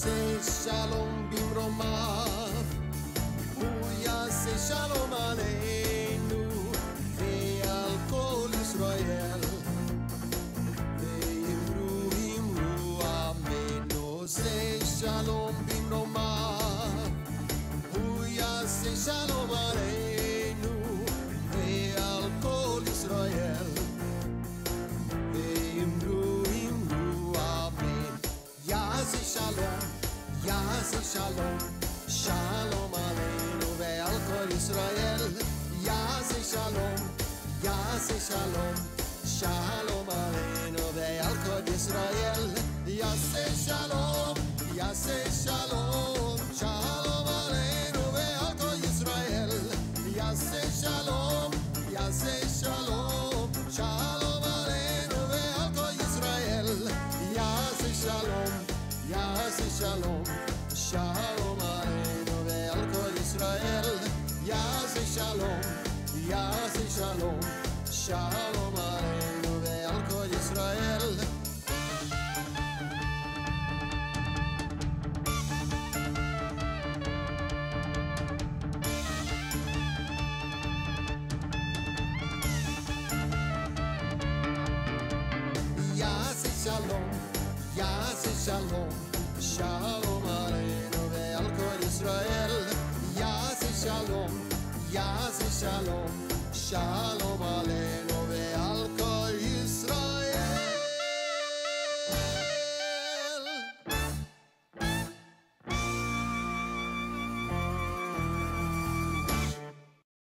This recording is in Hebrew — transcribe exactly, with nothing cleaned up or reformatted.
יעשה שלום במרומיו, הוא יעשה שלום עלינו ועל כל ישראל, ואמרו אמרו אמן. עושה שלום במרומיו, הוא יעשה שלום עלינו ועל כל ישראל, ואמרו אמרו אמן. יעשה שלום, יעשה שלום, שלום עלינו ועל כל ישראל. יעשה שלום, יעשה שלום, שלום עלינו ועל כל ישראל. יעשה שלום, יעשה שלום, שלום עלינו ועל כל ישראל. יעשה שלום, יעשה שלום, שלום עלינו ועל כל ישראל. יעשה שלום, יעשה שלום, שלום עלינו ועל כל ישראל. יעשה שלום, יעשה שלום, שלום עלינו ועל כל ישראל. יעשה שלום, יעשה שלום, שלום עלינו ועל כל ישראל. יעשה שלום, יעשה שלום, שלום